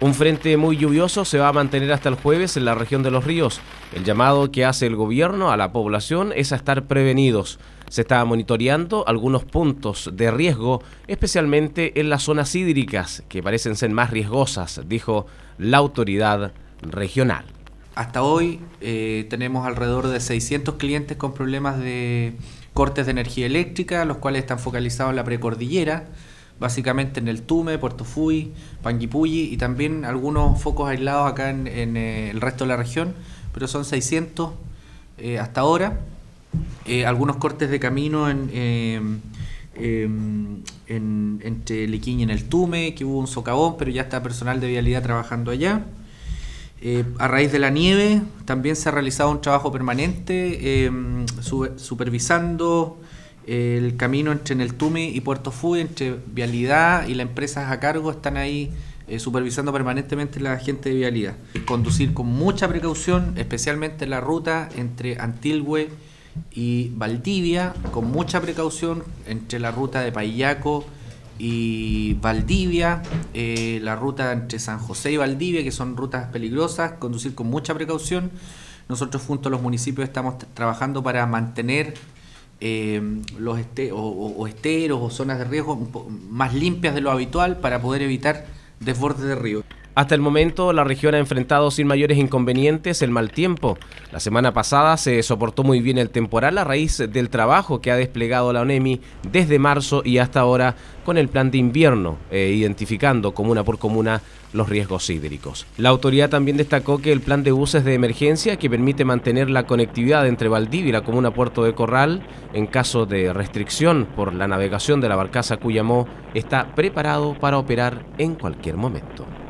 Un frente muy lluvioso se va a mantener hasta el jueves en la región de Los Ríos. El llamado que hace el gobierno a la población es a estar prevenidos. Se está monitoreando algunos puntos de riesgo, especialmente en las zonas hídricas, que parecen ser más riesgosas, dijo la autoridad regional. Hasta hoy tenemos alrededor de 600 clientes con problemas de cortes de energía eléctrica, los cuales están focalizados en la precordillera, básicamente en el Tume, Puerto Fuy, Panguipulli y también algunos focos aislados acá en el resto de la región, pero son 600 hasta ahora. Algunos cortes de camino entre Liquiñe y en el Tume, que hubo un socavón, pero ya está personal de vialidad trabajando allá. A raíz de la nieve también se ha realizado un trabajo permanente supervisando el camino entre en el Tume y Puerto Fuy, entre vialidad y las empresas a cargo están ahí supervisando permanentemente la gente de vialidad. Conducir con mucha precaución, especialmente en la ruta entre Antilhue y Valdivia, con mucha precaución entre la ruta de Payaco y Valdivia, la ruta entre San José y Valdivia, que son rutas peligrosas, conducir con mucha precaución. Nosotros junto a los municipios estamos trabajando para mantener los esteros o zonas de riesgo más limpias de lo habitual para poder evitar desbordes de río. Hasta el momento, la región ha enfrentado sin mayores inconvenientes el mal tiempo. La semana pasada se soportó muy bien el temporal a raíz del trabajo que ha desplegado la ONEMI desde marzo y hasta ahora con el plan de invierno, identificando comuna por comuna los riesgos hídricos. La autoridad también destacó que el plan de buses de emergencia, que permite mantener la conectividad entre Valdivia y la comuna Puerto de Corral en caso de restricción por la navegación de la barcaza Cuyamó, está preparado para operar en cualquier momento.